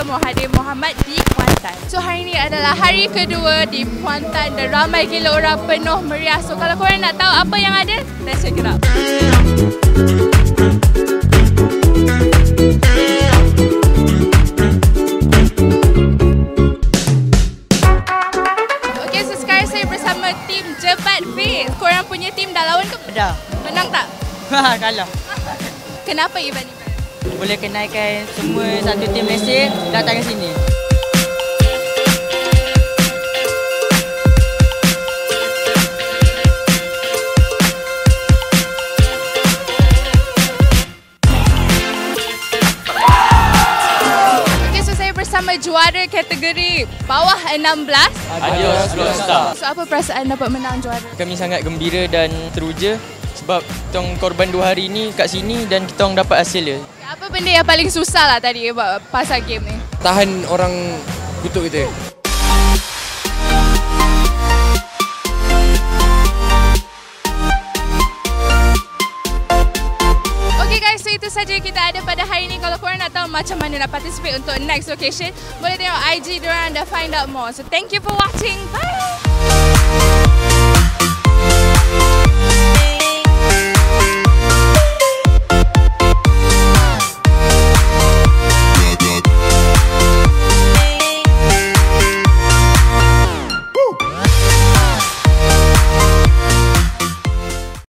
Mahathir Mohamad di Kuantan. So hari ini adalah hari kedua di Kuantan dan ramai gila orang, penuh meriah. So kalau korang nak tahu apa yang ada, let's check it out. Okay, so sekarang saya bersama tim Jebat Face. Korang punya tim dah lawan ke? Dah. Menang tak? Kalah. Kenapa event-event? Boleh kenalkan semua satu tim Malaysia datang ke sini. Okay, so saya bersama juara kategori bawah 16. Adios Rockstar. So apa perasaan dapat menang juara? Kami sangat gembira dan teruja sebab kita orang korban 2 hari ni kat sini dan kita orang dapat hasil dia. Apa benda yang paling susah lah tadi pasal game ni? Tahan orang kutuk kita. Okay guys, so itu saja kita ada pada hari ini. Kalau korang nak tahu macam mana nak participate untuk next location, boleh tengok IG diorang dan find out more. So thank you for watching. Bye!